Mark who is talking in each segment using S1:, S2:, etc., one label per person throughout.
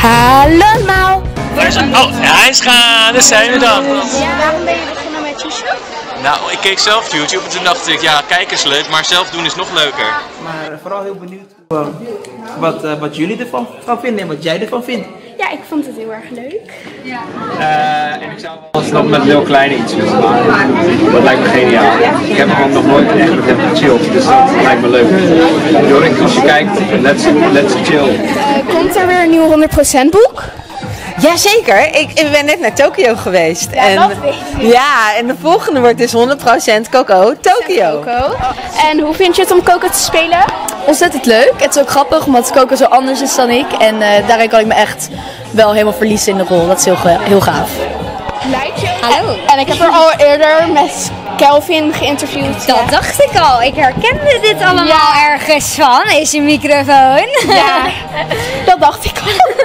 S1: Hallo allemaal!
S2: Oh, hij is gaan, daar zijn we dan.
S1: Ja, waarom ben je begonnen met YouTube?
S2: Nou, ik keek zelf YouTube en toen dacht ik, ja, kijken is leuk, maar zelf doen is nog leuker.
S3: Maar vooral heel benieuwd wat jullie ervan vinden en wat jij ervan vindt.
S1: Ja, ik vond het heel erg leuk.
S4: En ik zou wel nog met heel kleine iets willen maken. Dat lijkt me geniaal. Ik heb gewoon nog nooit echt met hem gechilled, dus dat lijkt me leuk. Jorik, als je kijkt, let's chill.
S1: Komt er weer een nieuw 100% boek?
S5: Jazeker, ik ben net naar Tokio geweest.
S1: Ja,
S5: en,
S1: dat weet ik.
S5: ja, en de volgende wordt dus 100% Coco Tokyo.
S1: Coco. En hoe vind je het om Coco te spelen?
S6: Ontzettend leuk. Het is ook grappig omdat Coco zo anders is dan ik. En daarin kan ik me echt wel helemaal verliezen in de rol. Dat is heel gaaf.
S1: Lijkt je?
S6: Hallo.
S1: En ik heb er al eerder met Kelvin geïnterviewd.
S6: Dat dacht ik al. Ik herkende dit allemaal ergens van. Is een microfoon.
S1: Ja, dat dacht ik al.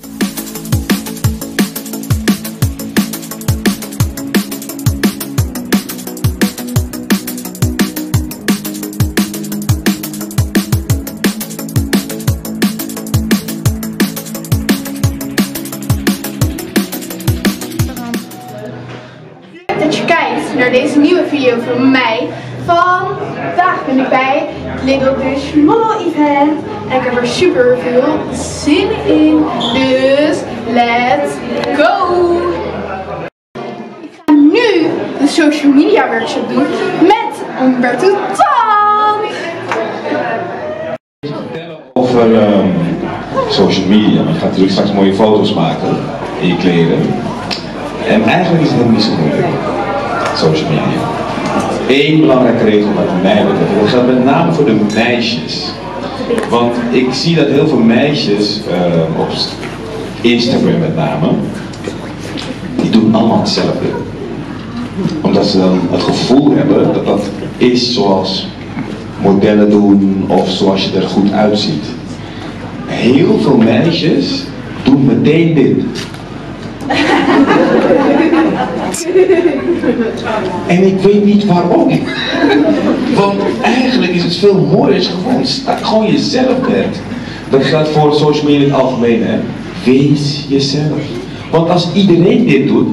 S1: Dat je kijkt naar deze nieuwe video van mij. Vandaag ben ik bij Little Fish Model Event en ik heb er super veel zin in. Dus let's go! Ik ga nu de social media workshop doen met Umberto Tan.
S7: Over social media, want je gaat natuurlijk straks mooie foto's maken in je kleren. En eigenlijk is het helemaal niet zo moeilijk, social media. Eén belangrijke regel wat mij betreft, dat geldt met name voor de meisjes. Want ik zie dat heel veel meisjes, op Instagram met name, die doen allemaal hetzelfde. Omdat ze dan het gevoel hebben dat dat is zoals modellen doen of zoals je er goed uitziet. Heel veel meisjes doen meteen dit. En ik weet niet waarom. Want eigenlijk is het veel mooier als je gewoon jezelf bent. Dat geldt voor social media in het algemeen, hè. Wees jezelf. Want als iedereen dit doet,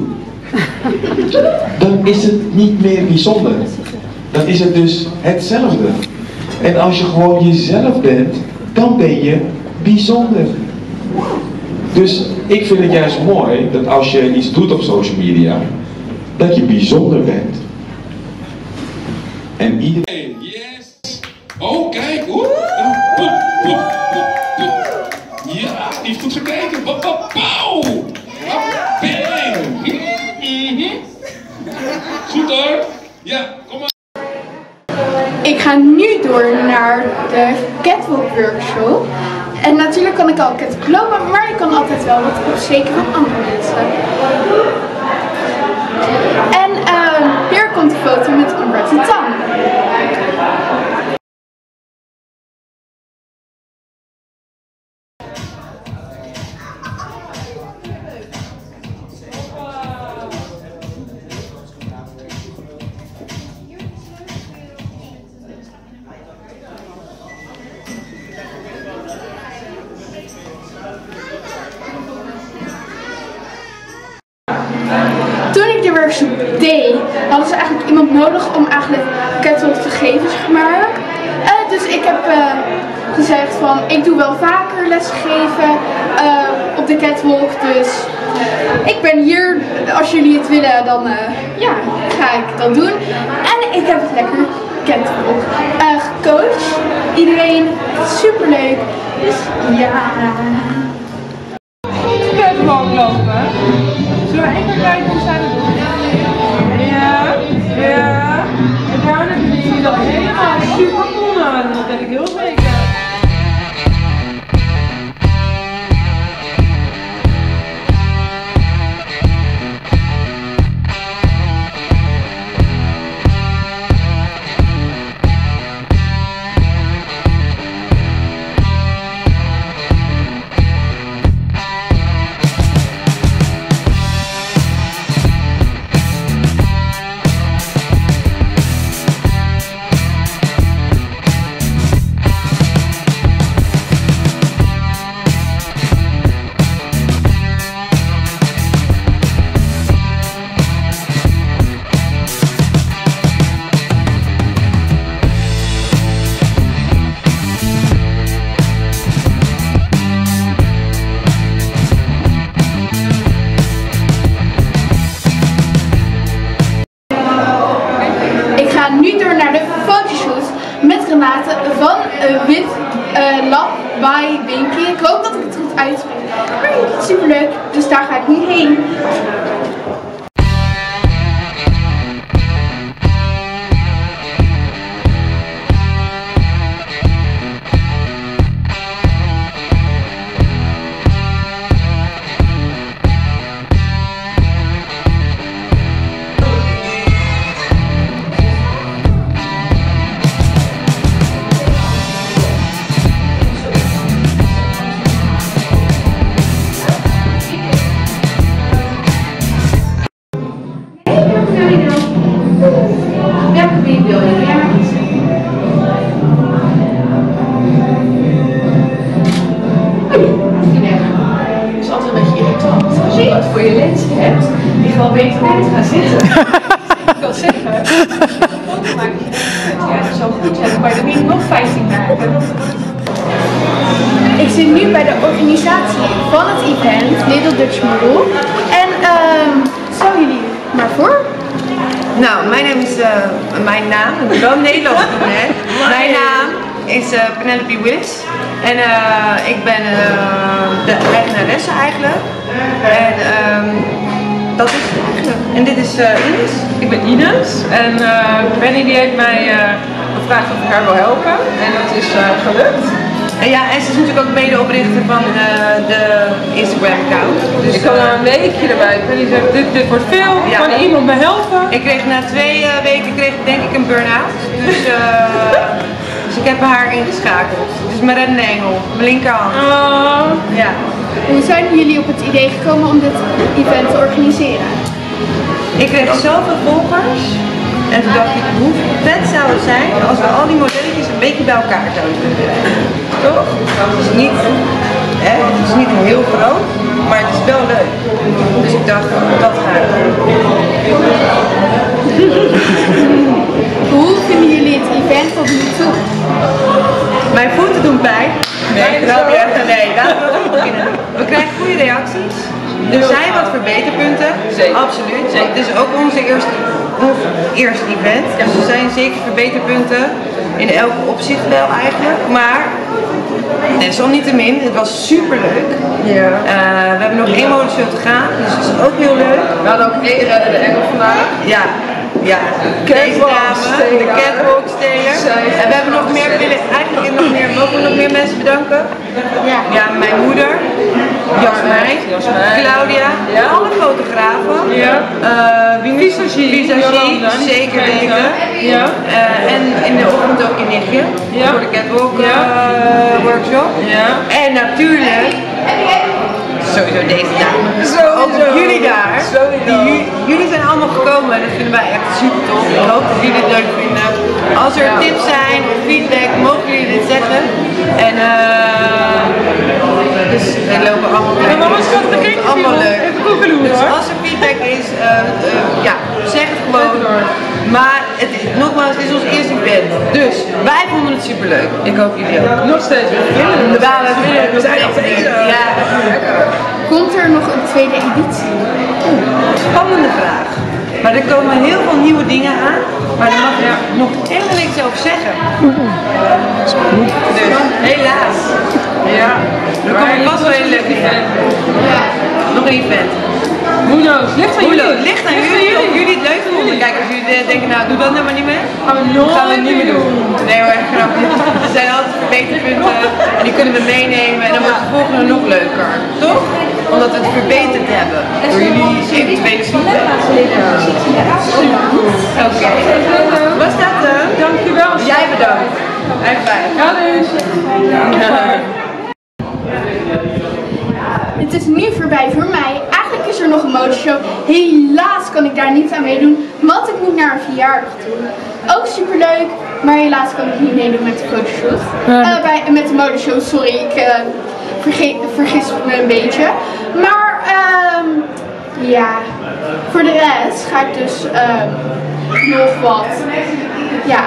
S7: dan is het niet meer bijzonder. Dan is het dus hetzelfde. En als je gewoon jezelf bent, dan ben je bijzonder. Dus ik vind het juist mooi dat als je iets doet op social media, dat je bijzonder bent. En iedereen...
S8: Yes! Oh, kijk! Ja, die heeft goed gekeken! Pauw! Bang! Goed hoor! Ja, kom maar!
S1: Ik ga nu door naar de catwalk workshop. En natuurlijk kan ik al catwalk lopen, maar ik kan altijd wel wat opsteken van andere mensen. En hier komt de foto met Umberto Tan. Toen ik de workshop deed, hadden ze eigenlijk iemand nodig om eigenlijk catwalk te geven, zeg maar. Dus ik heb gezegd van, ik doe wel vaker lesgeven op de catwalk, dus ik ben hier. Als jullie het willen, dan ja, ga ik dat doen. En ik heb het lekker catwalk gecoacht. Iedereen super leuk, dus ja.
S9: Catwalk lopen. Zullen we even kijken hoe zij dat doen? Ja, ja. En daarna doen jullie dat helemaal super cool nadoen, dat weet ik heel zeker.
S1: niet heen.
S9: Voor je lens hebt, die gewoon beter mee te gaan zitten. Ik wil zeggen, als je een foto maakt dat je het zo goed hebt, kan je er niet nog 15 maken.
S1: Ik zit nu bij de organisatie van het event, Little Dutch Model. En stel jullie maar voor.
S5: Nou, mijn naam, ik moet wel Nederlands doen, hè. Mijn naam is Penelope Willis. En ik ben de eigenaresse eigenlijk. En dat is het eigenlijk. En dit is Ines.
S9: Ik ben Ines en Benny die heeft mij gevraagd of ik haar wil helpen. En dat is gelukt.
S5: En ja, en ze is natuurlijk ook medeoprichter van de Instagram-account.
S9: Dus ik kan al een weekje erbij. Benny zegt, dit wordt veel, kan iemand me helpen?
S5: Ik kreeg na 2 weken denk ik een burn-out. Dus ik heb haar ingeschakeld. Het is mijn reddende engel, mijn linkerhand.
S9: Oh.
S5: Ja.
S1: Hoe zijn jullie op het idee gekomen om dit event te organiseren?
S5: Ik kreeg zoveel volgers. En toen dacht ik, hoe vet zou het zijn als we al die modelletjes een beetje bij elkaar zouden kunnen krijgen. Toch? Het is niet heel groot, maar het is wel leuk. Dus ik dacht, dat ga ik doen.
S1: Hoe vinden jullie het event tot nu toe?
S5: Mijn voeten doen pijn. Nee, grapje. Nee, laten we goed beginnen. We krijgen goede reacties. Er zijn wat verbeterpunten. Zeker. Absoluut. Het is ook ons eerste event. Dus er zijn zeker verbeterpunten. In elk opzicht wel eigenlijk. Maar desalniettemin, het was super leuk.
S9: Ja.
S5: We hebben nog 1 modeshow te gaan. Dus dat is ook heel leuk.
S9: We hadden ook één redder de engel vandaag.
S5: Ja. Ja, deze dame, de catwalk steler. En we hebben nog meer, mogen we nog meer mensen bedanken? Ja, mijn moeder, Jasmijn, Claudia, alle fotografen, visagie, zeker weten. En in de ochtend ook je nichtje, voor de catwalk workshop. En natuurlijk sowieso deze dame. Ook jullie daar. Jullie zijn allemaal gekomen en dat vinden wij echt super tof. Ik hoop dat jullie het leuk vinden. Als er tips zijn of feedback, mogen jullie dit zeggen. En dus we lopen allemaal klein. Allemaal leuk. Dus als er feedback is, zeg het gewoon. Maar nogmaals, het is ons eerste event. Dus wij vonden het super leuk. Ik hoop jullie ook.
S9: Nog steeds.
S5: We zijn nog steeds. Ja.
S1: Komt er nog een tweede editie?
S5: Spannende vraag. Maar er komen heel veel nieuwe dingen aan, maar daar mag ik nog helemaal niks over zeggen. Dus helaas. Ja. Er komt vast wel een leuk event. Ja. Nog een event.
S9: Who knows? Ligt aan jullie.
S5: Ligt aan jullie of jullie het leuk vonden. Kijk, als jullie denken, nou doe dat nou maar niet meer.
S9: Gaan we niet meer doen.
S5: Nee hoor, grapje. Er zijn altijd verbeterpunten en die kunnen we meenemen en dan wordt de volgende nog leuker. Toch? Omdat we het verbeterd hebben. Door jullie eventuele feedback. Oké. Was dat hem?
S9: Dankjewel.
S5: Jij bedankt. En fijn.
S1: Het is nu voorbij voor mij. Eigenlijk is er nog een modeshow. Helaas kan ik daar niet aan meedoen, want ik moet naar een verjaardag toe. Ook super leuk, maar helaas kan ik niet meedoen met de fotoshoot. Met de modeshow, sorry, ik vergis me een beetje. Maar ja, voor de rest ga ik dus nog wat. Ja.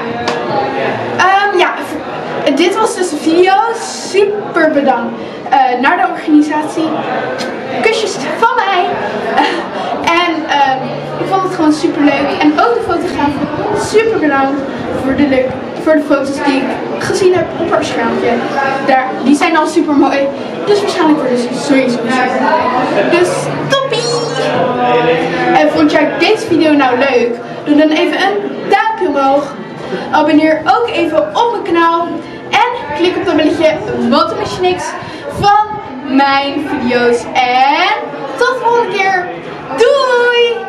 S1: Dit was dus de video. Super bedankt naar de organisatie. Kusjes van mij. Ik vond het gewoon super leuk. En ook de fotografen. Super bedankt voor de foto's die ik gezien heb op haar schermpje. Die zijn al super mooi. Dus waarschijnlijk worden ze sowieso super. Dus toppie! En vond jij deze video nou leuk? Doe dan even een duimpje omhoog. Abonneer ook even op mijn kanaal. En klik op dat belletje, want dan mis je niks van mijn video's. En tot de volgende keer. Doei!